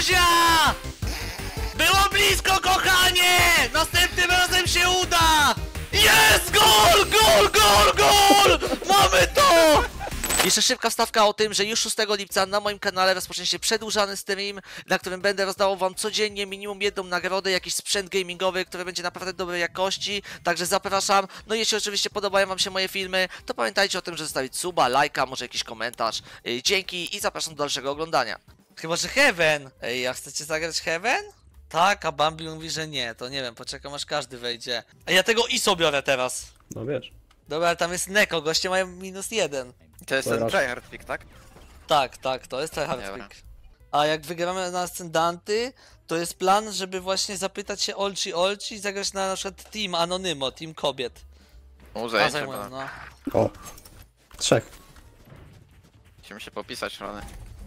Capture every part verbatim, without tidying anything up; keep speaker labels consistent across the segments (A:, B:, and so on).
A: buzia! Było blisko, kochanie! Następnym razem się uda! Jest! Gol! Gol! Gol! Gol! Mamy to! Jeszcze szybka wstawka o tym, że już szóstego lipca na moim kanale rozpocznie się przedłużany stream, na którym będę rozdawał wam codziennie minimum jedną nagrodę, jakiś sprzęt gamingowy, który będzie naprawdę dobrej jakości, także zapraszam. No i jeśli oczywiście podobają wam się moje filmy, to pamiętajcie o tym, że zostawić suba, lajka, może jakiś komentarz. Dzięki i zapraszam do dalszego oglądania. Chyba, że Heaven! Ej, a chcecie zagrać Heaven? Tak, a Bambi mówi, że nie, to nie wiem, poczekam aż każdy wejdzie. A ja tego I S O biorę teraz.
B: No wiesz.
A: Dobra, ale tam jest Neko, goście mają minus jeden.
C: To jest ten tryhard pick, tak?
A: Tak, tak, to jest tryhard pick. A jak wygramy na ascendanty, to jest plan, żeby właśnie zapytać się Olci Olci i zagrać na, na przykład Team Anonymo, Team Kobiet.
C: U,
A: A,
C: zajęcie
A: zajmują,
C: chyba.
A: no.
B: O. Trzech.
C: Musimy się popisać, Rony.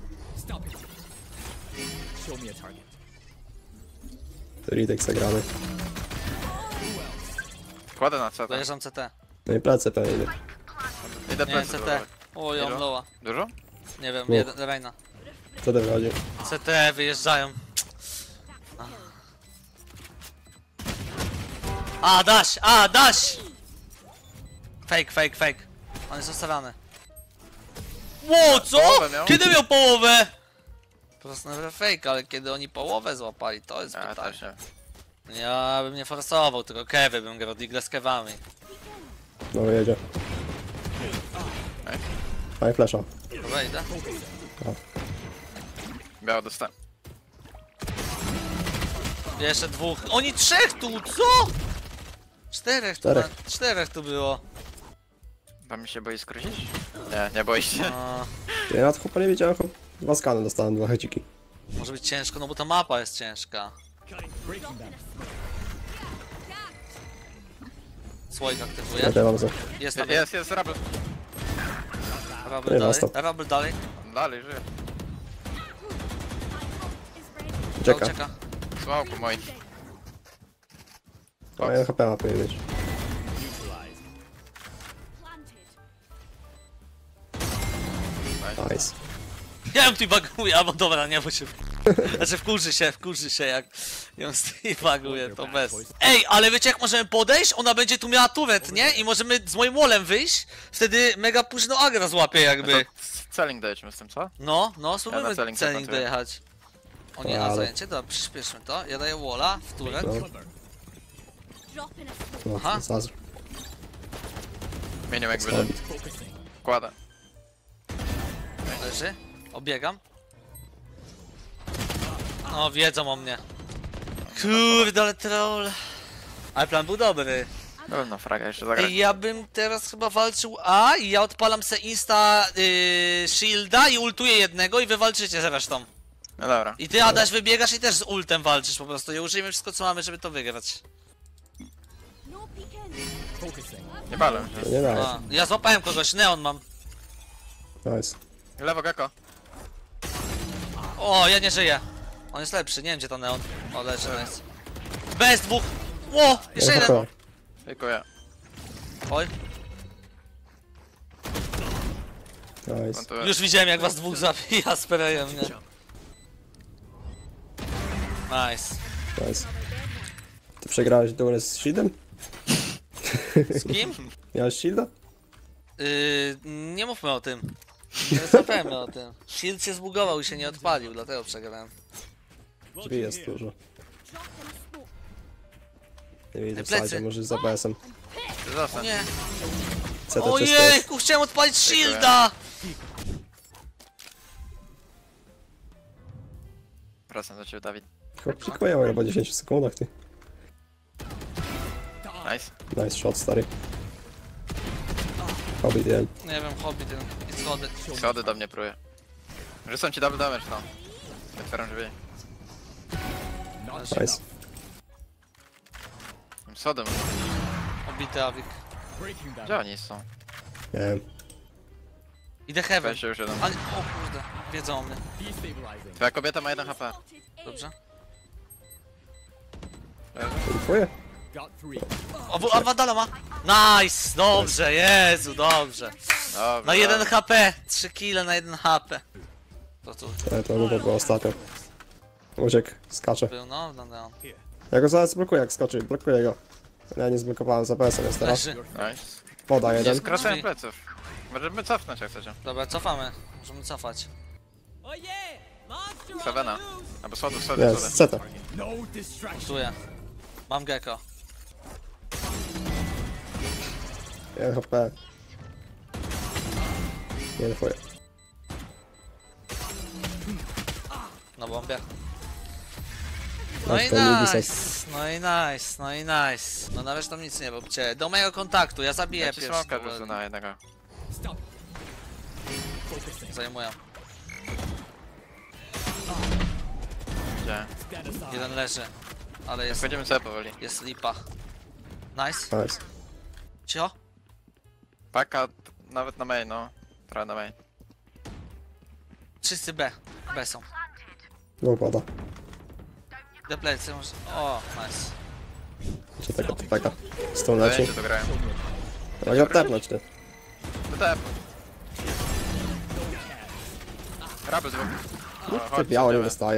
B: Ridek zagrany.
C: Kładę na C T.
A: Dojeżdżam C T.
B: No i plecy pewnie.
C: Idę
A: Nie,
C: plecy
A: C T.
C: próbować.
A: O, ją
C: Ilu?
A: loła.
C: Dużo?
A: Nie wiem,
B: Dwóch.
A: jeden, Reyna.
B: Co ten chodzi?
A: C T wyjeżdżają. A, daś! A, daś! Fake, fake, fake. On jest zostawiany. Ło, co?
C: Połowę miał?
A: Kiedy miał połowę? Po prostu nawet fake, ale kiedy oni połowę złapali, to jest
C: Ja
A: pytanie.
C: też nie.
A: Ja bym nie forsował, tylko kewy bym grał, digle z kewami.
B: No jedzie. Fajnie flasha.
A: Dobra, idę.
C: Biało dostałem.
A: Jeszcze dwóch. Oni trzech tu, co? Czterech tu,
B: Czterech.
A: na, czterech tu było.
C: Tam mi się boi skrócić? Nie, nie boi się.
A: A,
B: Ja na to chyba nie wiedziałem, chyba dwa skany dostałem, dwa heciki.
A: może być ciężko, no bo ta mapa jest ciężka. Słoik aktywuje.
B: Ja też mam za.
A: Jest tam.
C: Jest, jest, rabel.
A: Rabel
B: Nie,
A: dalej.
B: następ.
A: Rabel dalej.
C: Dalej, żyje.
B: Ucieka.
A: Ucieka.
C: Smoku moi.
B: A ja H P ma powinien mieć. Nice.
A: Ja ją teabaguję, albo dobra, nie, bo się... Znaczy wkurzy się, wkurzy się jak ją teabaguję, to bez. Ej, ale wiecie jak możemy podejść? Ona będzie tu miała turret, nie? I możemy z moim wallem wyjść, wtedy mega późno agra złapie jakby.
C: To celling dojedziemy z tym, co?
A: No, no, spróbujmy
C: Ja na celling
A: celing
C: zakończę.
A: dojechać. O nie, a
B: Ale-
A: zajęcie? Dobra, przyspieszmy to. Ja daję walla w turret.
B: No. No,
A: Aha.
B: Zaz.
C: Mieniam jak wyżej. Kładę.
A: Leży. Obiegam. No, wiedzą o mnie. Kurde, ale troll. Ale plan był dobry.
C: No, no fraga jeszcze zagrać.
A: Ej, ja bym teraz chyba walczył A i ja odpalam se insta yy, shielda i ultuję jednego i wy walczycie z resztą.
C: No dobra.
A: I ty, Adaś, wybiegasz i też z ultem walczysz po prostu. I użyjmy wszystko co mamy, żeby to wygrać.
C: Nie balę.
B: To nie da.
A: A, ja złapałem kogoś, neon mam.
B: Nice.
C: Lewo gecko.
A: O, ja nie żyję. On jest lepszy, nie wiem gdzie to neon. O, leży, nice. Bez dwóch! Ło! Jeszcze
B: Ja
A: jeden!
B: H P.
C: Tylko ja.
A: Oj,
B: Nice.
C: Montuję.
A: już widziałem jak was dwóch zabija sprayem, nie? Nice.
B: Nice. Ty przegrałeś duel z shieldem?
A: Z kim?
B: Miałeś shielda?
A: Yy, nie mówmy o tym. Nie zapomnę o tym. Shield się zbugował i się nie odpalił, dlatego przegrałem.
B: Drzwi jest dużo. Nie widzę w
A: Plecy.
B: sajdzie, może za B S-em.
C: Zostań.
A: Nie.
B: C T czysto jest.
A: Ojejku, chciałem odpalić shielda!
C: Wracam do ciebie, Dawid.
B: Chyba przykleję chyba po dziesięciu sekundach, ty.
C: Nice.
B: Nice shot, stary. Hobbit jeden.
A: Nie wiem, hobby ten. I schody.
C: Schody do mnie pruje. Rzucam ci double damage tam. Otwieram drzwi.
B: Nice.
C: Sodem.
A: Obity awik.
C: Gdzie oni są?
B: Nie wiem.
A: Idę heaven.
C: Weź się już jeden.
A: Ale, o kurde, wiedzą o mnie.
C: Twoja kobieta ma jeden H P.
A: Dobrze.
B: Twoje?
A: O, a Wadala ma. Nice, dobrze, Jezu, dobrze.
C: Dobra.
A: Na jeden H P, trzy kile na jeden H P. To tu.
B: Ale to chyba było ostatnio. Uciekł, skacze.
A: Był, no, no, no.
B: Ja go zaraz blokuję, jak skoczy, blokuję go. Ja nie zblokowałem za P S-em jest teraz.
A: Leży.
C: Nice.
B: Woda jeden.
C: Skracałem pleców. Możemy cofnąć jak chcecie.
A: Dobra, cofamy. Możemy cofać.
C: Sevena. Albo słodów, słody,
B: Jest,
C: słody.
B: C T.
A: Czuję. Mam gecko.
B: jeden H P. Nie defuję.
A: Na bombie. No i
B: to nie
A: nice,
B: disek.
A: no i nice, no i nice. No na resztę nic nie róbcie. Do mojego kontaktu, ja zabiję
C: Ja ci
A: pierwszy.
C: smoka
A: duel.
C: rzucę na jednego.
A: Zajmuję.
C: Gdzie?
A: Jeden leży. Ale jest,
C: Wchodzimy sobie powoli.
A: jest lipa. Nice.
B: Nice.
A: Cicho?
C: Paka nawet na main, no. Trochę na main.
A: Wszyscy B. B są.
B: Dwóch woda.
A: Do plecy może. O, nice.
B: Czy taka, to taka. Z tą leci.
C: Zajęcie to grają.
B: Ja go tepnąć ty.
C: To tep. Raby z O,
B: Ty biało nie dostaje.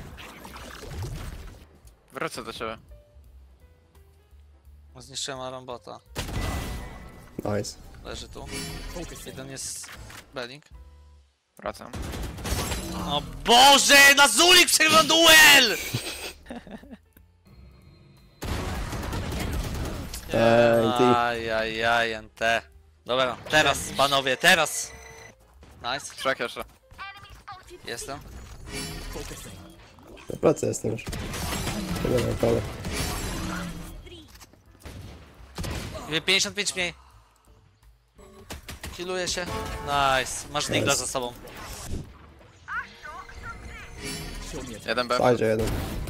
C: Wrócę do ciebie.
A: Zniszczyłem Arambota.
B: Nice.
A: Leży tu. Jeden jest Belling.
C: Wracam.
A: O Boże! Na Zulik przegrał duel!
B: Ej, ty.
A: Ajajaj, N T. Dobra, teraz panowie, teraz! Nice,
C: Trzech jeszcze.
A: jestem.
B: Na plecy jestem już. Nie wiem, ale.
A: pięćdziesiąt pięć mniej. Healuję się. Nice, masz Nigla
B: Jest.
A: za sobą.
C: Jeden B.
B: Fajdzie jeden.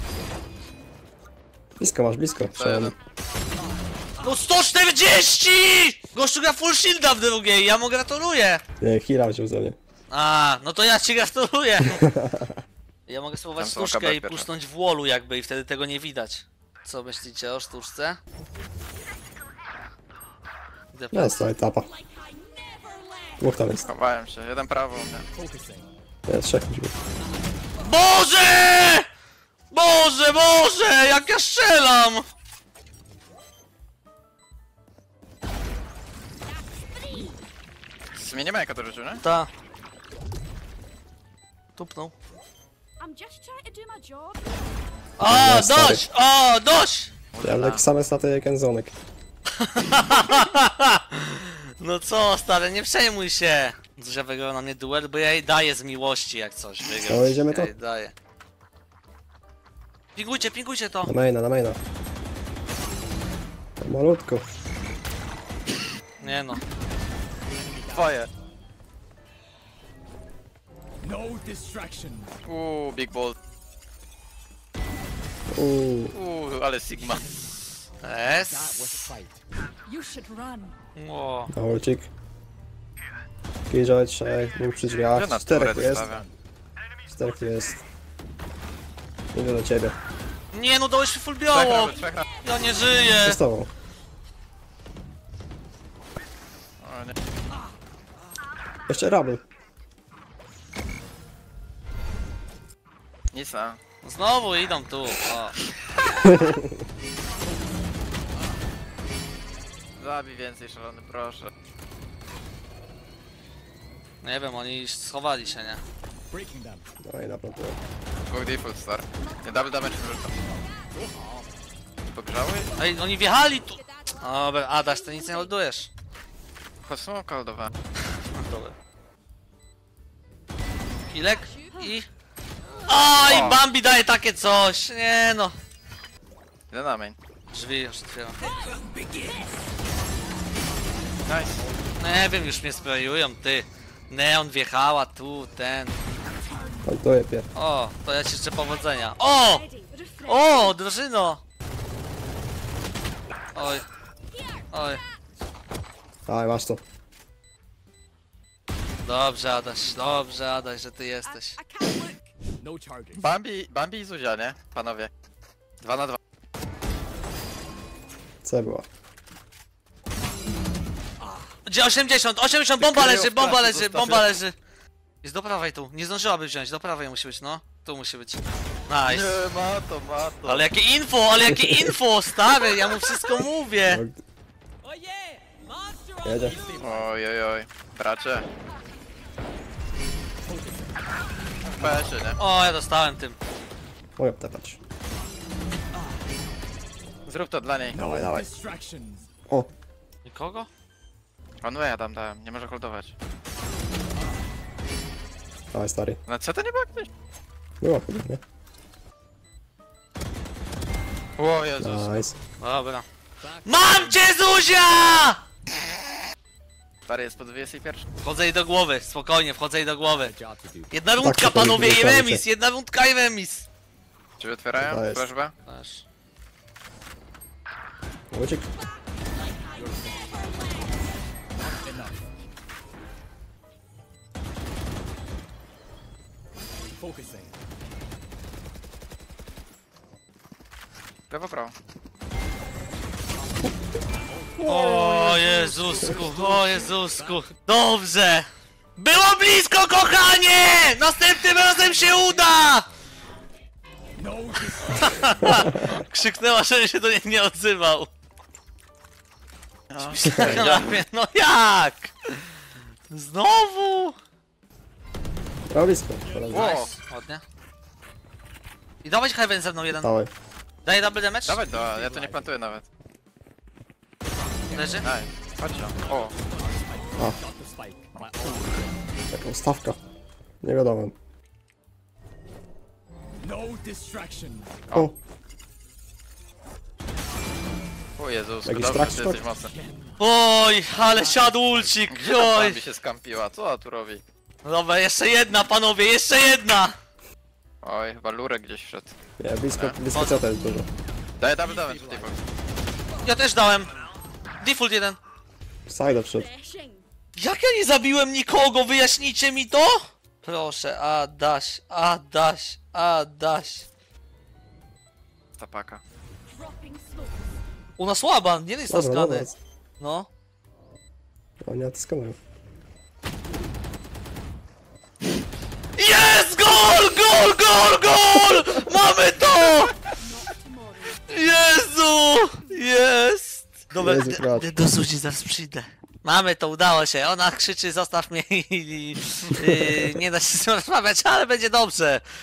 B: Blisko masz, blisko.
C: To jeden.
A: No sto czterdzieści! Gościu gra full shielda w drugiej, ja mu gratuluję.
B: Nie, heala wziął ze mnie.
A: A, no to ja ci gratuluję. Ja mogę spróbować
C: Tam są
A: sztuczkę
C: kabel
A: i
C: pierwsze.
A: pusznąć w wallu jakby i wtedy tego nie widać. Co myślicie o sztuczce? Idę po-
B: Jest to etapa. Dwóch tam jest.
C: Chowałem się. Jeden prawo u mnie.
B: Nie, trzech musimy.
A: Boże! Boże, Boże! Jak ja strzelam!
C: Z mnie nie ma jaka to rzucił, nie?
A: Ta. Tupnął.
D: I'm just trying to do my job.
A: O,
B: Nie, stary.
A: dość! O, dość!
B: Ja mam takie same staty jak Enzonek.
A: No co, stary, nie przejmuj się. Zuzia wygrała na mnie duel, bo ja jej daję z miłości jak coś. Wygrał.
B: To idziemy to?
A: Ja jej daję. Pingujcie, pingujcie to.
B: Na maina, na maina. Malutko.
A: Nie no.
C: Twoje.
E: No distraction.
C: Uuu, big ball.
B: Uuu.
C: Uuu, ale Sigma.
A: Es.
E: Fight.
D: You should run.
A: O.
B: Na ulcik. Killjoy trzech, dwóch przy
C: Gdzie
B: drzwiach.
C: na
B: Czterech
C: turret
B: tu jest.
C: stawia?
B: Czterech tu jest. Idę do ciebie.
A: Nie no, dałeś mi full
C: Trzech
A: biało.
C: raby, trzech raby.
A: Ja nie żyję.
B: Co z tobą?
C: O, nie.
B: Jeszcze Rabel.
C: Nic na.
A: Znowu idą tu. O.
C: Zabij więcej szalony, proszę.
A: Nie wiem, oni schowali się, nie?
E: Breaking them.
B: No i naprawdę.
C: Dwóch default star. Nie double damage nie rzucam. Pogrzały?
A: Ej, oni wjechali tu. Dobra, Adaś, ty nic nie ładujesz.
C: Chodź smoka ładowałem.
A: Dobra. Kilek i... Oj,
C: O.
A: Bambi daje takie coś. Nie no.
C: Idę na main.
A: Drzwi już otwieram.
C: Nice.
A: Nie wiem, już mnie sprayują, ty. Neon wjechała tu, ten.
B: Plantuję pier.
A: O, to ja ci życzę powodzenia. O!
D: Ready. Refresh.
A: O, drużyno! Oj. Oj.
B: Daj, masz to.
A: Dobrze, Adaś, dobrze, Adaś, że ty jesteś.
D: I can't look.
E: No charges.
C: Bambi, Bambi i Zuzia, nie? Panowie. Dwa na dwa.
B: C była.
A: Gdzie osiemdziesiąt, osiemdziesiąt, bomba
C: Wykryją
A: leży,
C: w
A: bomba
C: pracy,
A: leży,
C: zostaw
A: bomba
C: je.
A: leży. Jest do prawej tu, nie zdążyłaby wziąć, do prawej musi być, no. Tu musi być. Nice.
C: Nie, ma to, ma to.
A: Ale jakie info, ale jakie info, stary, ja mu wszystko mówię.
B: Jedzie.
C: Oj, oj, oj. Bracie. W P S-ie, nie?
A: O, ja dostałem tym.
B: Mogę tepać.
C: Zrób to dla niej.
B: Dawaj, dawaj.
E: Distractions.
B: O,
A: Nikogo?
C: On ja tam dałem, nie może holdować.
B: dawaj stary.
C: Na co to nie było ktoś?
B: Było chyba, nie?
C: O Jezus.
B: Nice.
A: Dobra. Mam cię, Zuzia!
C: Stary jest po dwudziestej pierwszej.
A: Wchodzę jej do głowy, spokojnie, wchodzę jej do głowy.
E: Job to do.
A: Jedna rundka,
B: to
A: panowie, i
B: nie ruszamy
A: remis,
B: się.
A: jedna rundka i remis.
C: Czy otwierają?
B: To jest.
C: Flashba?
A: Też.
B: Łocik.
E: Focusing.
C: Lewo, prawo.
A: O Jezusku, o Jezusku. Dobrze. Było blisko, kochanie! Następnym razem się uda!
E: No distraction.
A: Krzyknęła, że się do niej nie odzywał.
C: No.
A: No jak? Znowu?
B: O, blisko. Teraz
C: Wow.
A: Nice, ładnie. I dawać Heaven ze mną jeden.
B: dawaj.
A: Daję double damage?
C: Dawaj do, ja to nie plantuję nawet.
A: Leży?
C: Daj, chodź tam. O,
E: Got the spike. My ult.
B: Taka ustawka. Nie wiadomo.
E: No distraction.
B: O,
C: o Jezus,
B: Jakiś
C: dobrze,
B: trash
C: ty
B: talk?
C: jesteś mocny.
A: Oj, ale siadł ulcik,
C: Gdzie ta
A: oj.
C: Bambi się skampiła? Co ona tu robi?
A: Dobra, jeszcze jedna, panowie, jeszcze jedna!
C: Oj, chyba lurek gdzieś wszedł.
B: nie, blisko, blisko C to jest dużo.
C: Daj double damage tutaj, bo...
A: Ja też dałem. Default jeden.
B: Side wszedł.
A: Jak ja nie zabiłem nikogo, wyjaśnijcie mi to? Proszę, Adaś, Adaś, Adaś.
C: Tapaka.
D: Dropping slow.
A: U nas łaban, nie jest
B: Dobra, dobra.
A: naskany. No.
B: O, nie naciskałem.
A: Jest gol, gol, gol, gol! Mamy to! Jezu! Jest! Dobra,
B: Jezu,
A: d-
B: brat.
A: d- do Zuzi zaraz przyjdę. Mamy to, udało się. Ona krzyczy, zostaw mnie i, i, i nie da się z nią rozmawiać, ale będzie dobrze.